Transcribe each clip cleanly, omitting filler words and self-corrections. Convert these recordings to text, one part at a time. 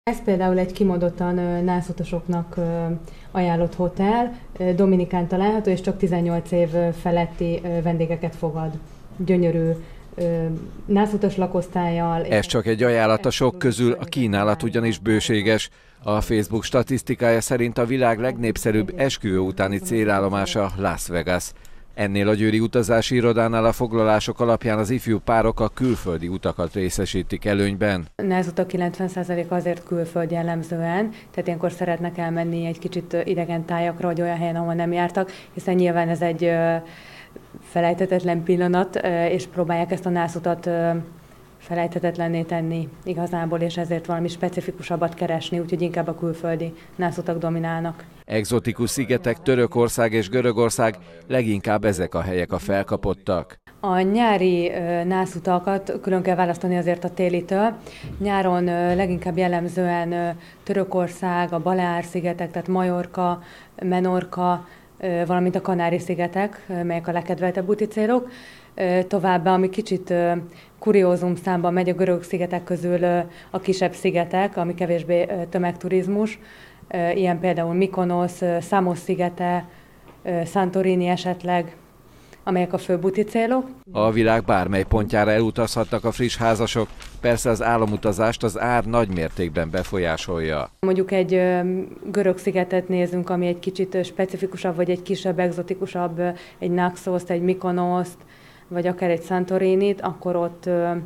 Ez például egy kimondottan nászutasoknak ajánlott hotel, Dominikán található, és csak 18 év feletti vendégeket fogad. Gyönyörű nászutas lakosztállyal. Ez csak egy ajánlat a sok közül, a kínálat ugyanis bőséges. A Facebook statisztikája szerint a világ legnépszerűbb esküvő utáni célállomása Las Vegas. Ennél a győri utazási irodánál a foglalások alapján az ifjú párok a külföldi utakat részesítik előnyben. Názutak 90%-a azért külföld jellemzően, tehát ilyenkor szeretnek elmenni egy kicsit idegen tájakra, vagy olyan helyen, ahol nem jártak, hiszen nyilván ez egy felejthetetlen pillanat, és próbálják ezt a nászutat felejthetetlenné tenni igazából, és ezért valami specifikusabbat keresni, úgyhogy inkább a külföldi nászutak dominálnak. Egzotikus szigetek, Törökország és Görögország, leginkább ezek a helyek a felkapottak. A nyári nászutakat külön kell választani azért a télitől. Nyáron leginkább jellemzően Törökország, a Baleár-szigetek, tehát Majorka, Menorca, valamint a Kanári-szigetek, melyek a legkedveltebb úti célok. Továbbá, ami kicsit kuriózum számban megy, a görög szigetek közül a kisebb szigetek, ami kevésbé tömegturizmus, ilyen például Mykonosz, Samos szigete, Santorini esetleg, amelyek a főbb úti célok. A világ bármely pontjára elutazhatnak a friss házasok, persze az álomutazást az ár nagy mértékben befolyásolja. Mondjuk egy görög szigetet nézünk, ami egy kicsit specifikusabb, vagy egy kisebb, egzotikusabb, egy Naxoszt, egy Mykonoszt, vagy akár egy Santorinit, akkor ott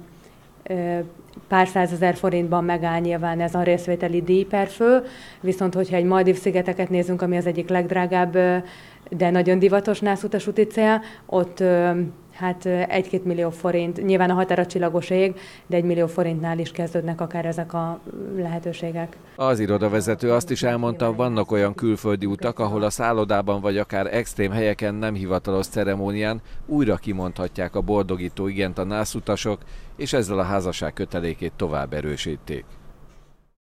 pár százezer forintban megáll nyilván ez a részvételi díj per fő, viszont hogyha egy Maldív-szigeteket nézünk, ami az egyik legdrágább, de nagyon divatos nászutas úti cél, ott hát 1-2 millió forint, nyilván a határ a csillagos ég, de 1 millió forintnál is kezdődnek akár ezek a lehetőségek. Az irodavezető azt is elmondta, vannak olyan külföldi utak, ahol a szállodában vagy akár extrém helyeken nem hivatalos ceremónián újra kimondhatják a boldogító igent a nászutasok, és ezzel a házasság kötelékét tovább erősítik.